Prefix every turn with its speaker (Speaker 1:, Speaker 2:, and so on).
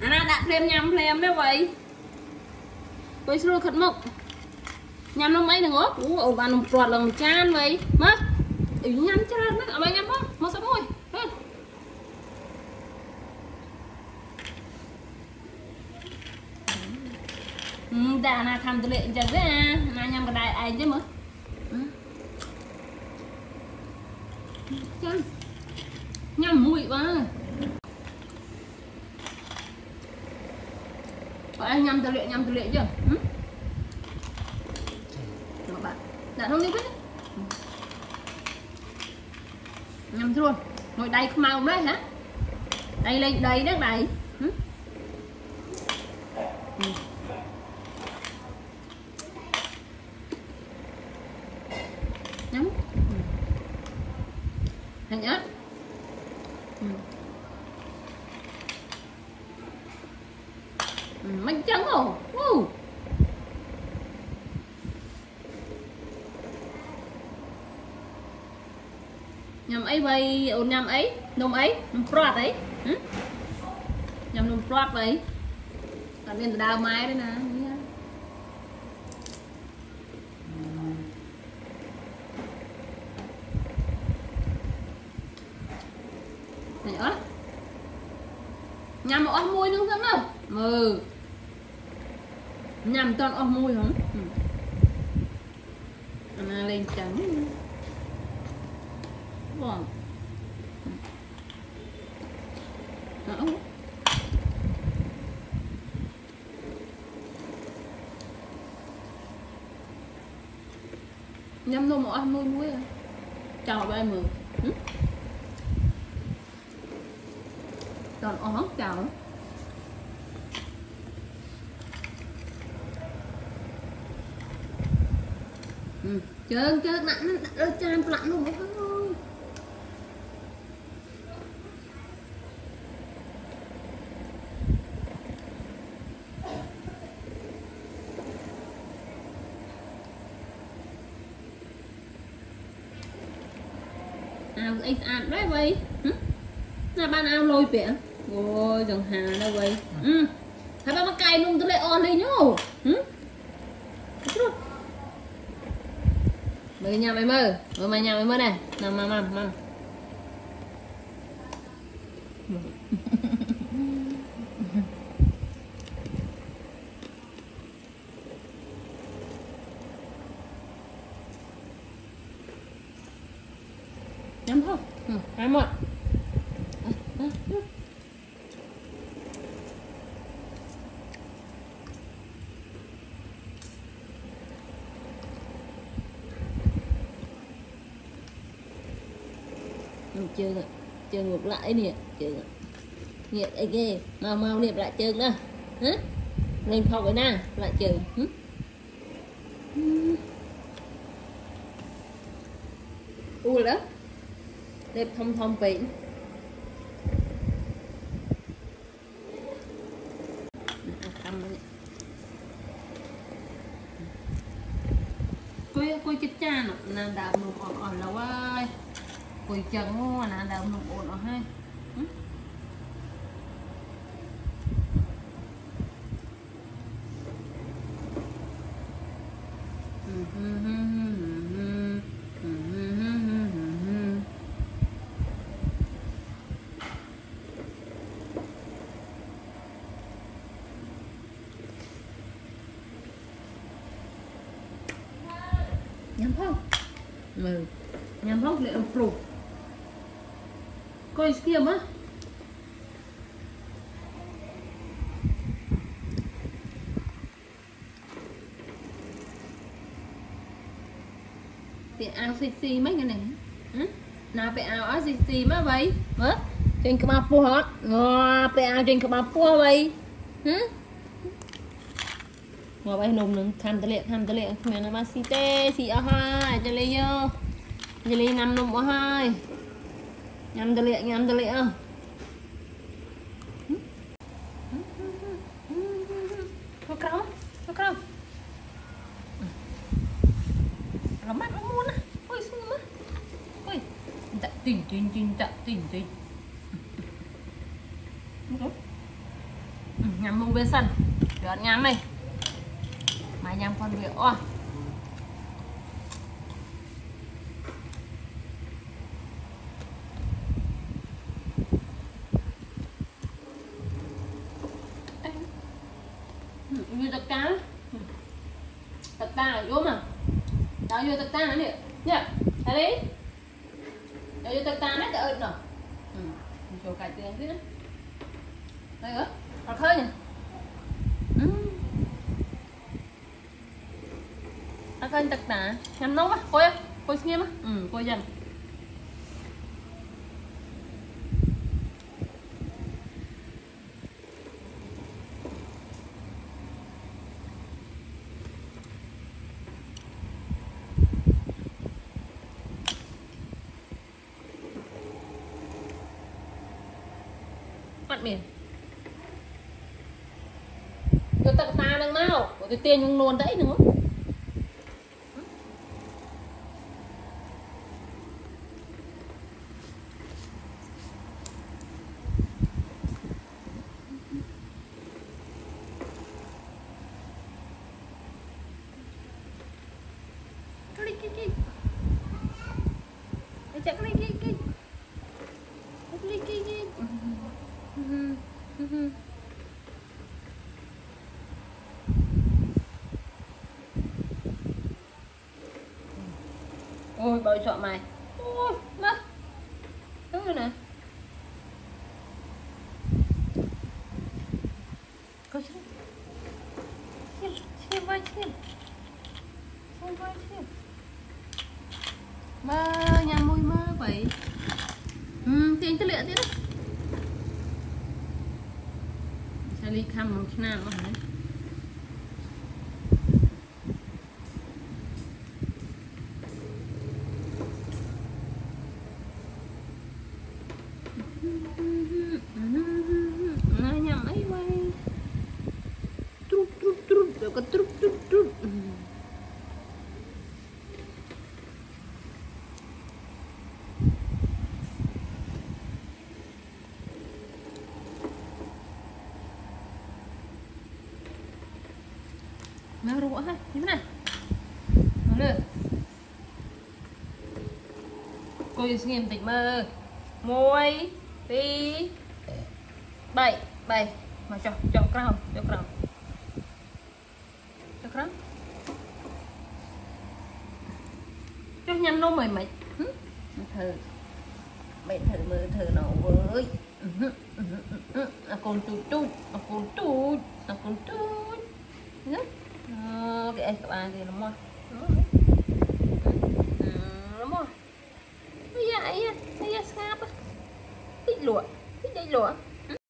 Speaker 1: đã thêm đó vậy quay xưa khất mộc nhằm nó mấy đừng ốp ủa bạn nồng trọt lòng chan vậy mất nhắm cho nó ở bên nhắm đó một số môi đã là tham tự lệ chắc đấy mà nhằm cái đại ai chứ mà chân nhằm mũi quá có ai nhằm tự lệ chưa các bạn đã không đi biết nhằm luôn ngồi đây không mau đấy hả đây lên đây đất này nhắm thành nhớ bánh trắng rồi nhầm ấy vậy ôn nhầm ấy nôm ấy nôm prot ấy nhầm nôm prot vậy còn bên đào mai đấy nè nhớ nhầm ốc môi nữa không đâu nhầm toàn ốc môi không lên trắng vâng nhâm luôn một ăn nuôi muối à chào ba mười còn ó chào chơi nặng chan lặng luôn thôi ao ấy ăn đấy vậy là ban ao lôi vỉa ôi dòng hà đâu vậy thấy ba cay luôn tôi lại on đi nhô mày nhà mày mơ mày nhà mày mơ này nào mà nhắm không hai một chưa ngược lại nè chưa nhiệt ấy ghê mau niệm lại chơi nữa hả lên phòng với na lại chơi đó đẹp thông vị cô chết cha nè đào nụ ổn là ơi cô chân ngon nè đào nụ ổn hay nhắm không nhắm không lại phụ coi kia mà cái ao xì mấy cái này nào cái ao ở xì má vậy hả trên cái bắp hot cái ao trên cái bắp vậy ngồi bay nồng nướng tham tệ mẹ nó mà xì ở hai cho lấy năm nồng ở hai nhắm tệ lệ không nó mắt nó muốn à ôi xuống mất ôi tỉnh nhắm mông bê sân được nhắm này mà nhắm con việc o như tất cả là vô mà đó vô tất cả nè nhá thấy đi đó vô tất cả đấy tự ơi nào chỗ cải tiền thế đây nữa còn khơi nhỉ khơi tất cả nhắm nấu á coi xem á coi dần bắt miệng cho tận ta đang nào của cái tiền nhưng luôn đấy nữa ôi bơi sợ mày ôi má đúng rồi nè coi xem vai xem mơ nhà môi mơ vậy tiền cái lệ thế đó sẽ đi thăm một nào mà hả nhà mấy quay trút rồi có trút mèo rùa ha như thế này được cô nghiêm tĩnh mơ môi tí bảy mà cho crown cho nhâm nó mày thử mày thử mơ thử nó với con tút cái các bạn thì nó mua nó mua bây giờ sáp ít lụa